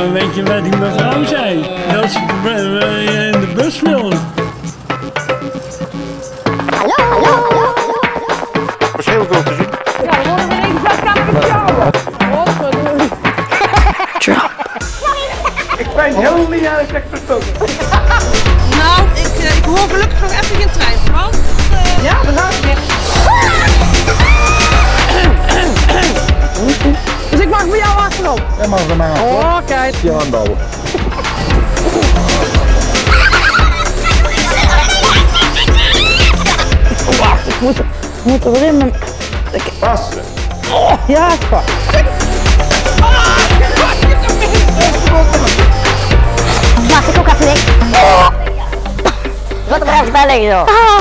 Weet je wat die mevrouw zei? Dat ze in de bus wil. Hallo. Dat is heel veel te zien. Ja, we worden weer even dat kampioen. Drop. Ik ben helemaal niet aan het verstoken. Nou, ik hoor gelukkig nog even geen trein, want... Ja, we gaan weer. Dus ik mag bij jou achterop. Dat mag er maar aan. Oh, kijk. Je aanbouwen. Wacht, ik moet er weer in mijn... Vast. Ja, pak. Wacht, ik ook even weg. Wat er ergens bij liggen, joh.